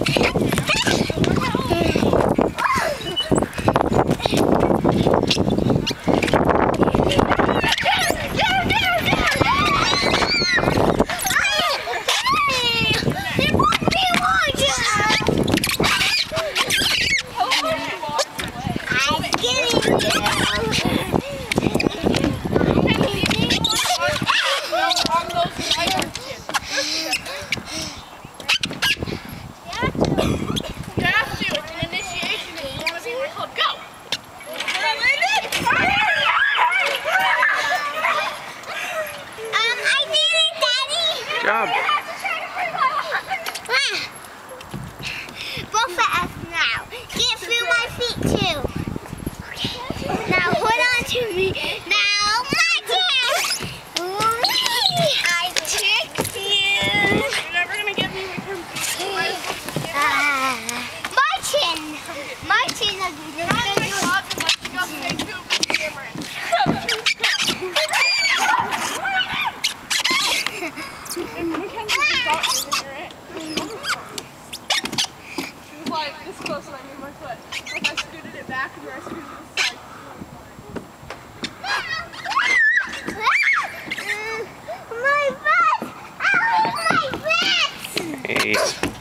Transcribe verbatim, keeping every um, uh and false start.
Job. Both of us now. Get through my feet too. Okay. Now hold on to me. Now my turn. I tricked you. You're never gonna get me with Uh, my chin. My chin is You're not in my closet unless you got the big poop with the camera in. She was like this close and I moved my foot. Like I scooted it back and I scooted it this side. My butt! Ow, my butt! Hey.